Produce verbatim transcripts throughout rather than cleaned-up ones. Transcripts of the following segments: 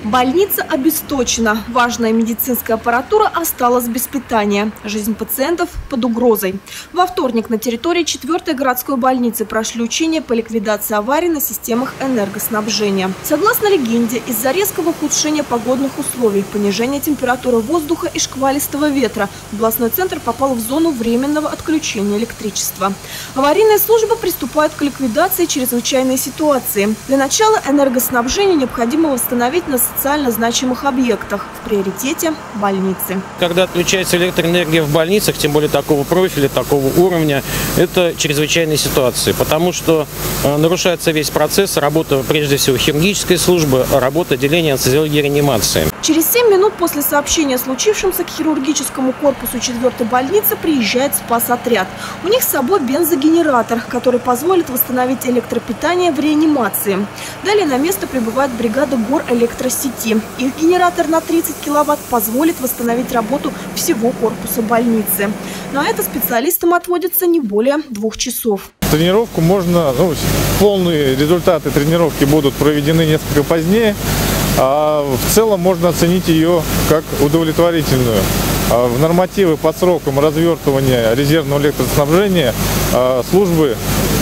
Больница обесточена. Важная медицинская аппаратура осталась без питания. Жизнь пациентов под угрозой. Во вторник на территории четвёртой городской больницы прошли учения по ликвидации аварий на системах энергоснабжения. Согласно легенде, из-за резкого ухудшения погодных условий, понижения температуры воздуха и шквалистого ветра, областной центр попал в зону временного отключения электричества. Аварийные службы приступают к ликвидации чрезвычайной ситуации. Для начала энергоснабжение необходимо восстановить на социально значимых объектах, в приоритете больницы. Когда отключается электроэнергия в больницах, тем более такого профиля, такого уровня, это чрезвычайные ситуации, потому что э, нарушается весь процесс, работа прежде всего хирургической службы, работа отделения анестезиологии и реанимации. Через семь минут после сообщения о случившемся к хирургическому корпусу четвёртой больницы приезжает спасотряд. У них с собой бензогенератор, который позволит восстановить электропитание в реанимации. Далее на место прибывает бригада горэлектросети. Их генератор на тридцать киловатт позволит восстановить работу всего корпуса больницы. На это специалистам отводится не более двух часов. Тренировку можно, ну, полные результаты тренировки будут проведены несколько позднее. А в целом можно оценить ее как удовлетворительную. В нормативы по срокам развертывания резервного электроснабжения службы,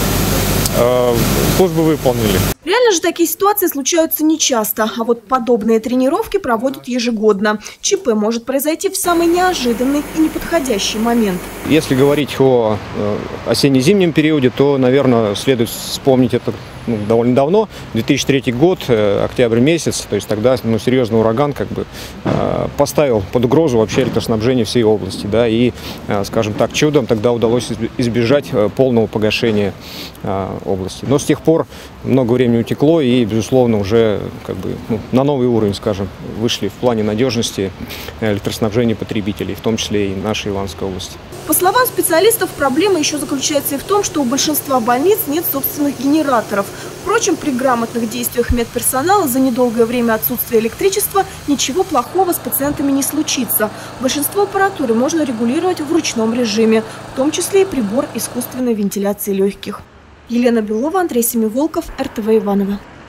службы выполнили. Реально же такие ситуации случаются нечасто, а вот подобные тренировки проводят ежегодно. ЧП может произойти в самый неожиданный и неподходящий момент. Если говорить о осенне-зимнем периоде, то, наверное, следует вспомнить это ну, довольно давно, две тысячи третий год, октябрь месяц, то есть тогда ну, серьезный ураган как бы поставил под угрозу вообще электроснабжение всей области, да, и, скажем так, чудом тогда удалось избежать полного погашения области. Но с тех пор много времени утекло и, безусловно, уже как бы ну, на новый уровень, скажем, вышли в плане надежности электроснабжения потребителей, в том числе и нашей Ивановской области. По словам специалистов, проблема еще заключается и в том, что у большинства больниц нет собственных генераторов. Впрочем, при грамотных действиях медперсонала за недолгое время отсутствия электричества ничего плохого с пациентами не случится. Большинство аппаратуры можно регулировать в ручном режиме, в том числе и прибор искусственной вентиляции легких. Елена Белова, Андрей Семиволков, эр тэ вэ Иваново.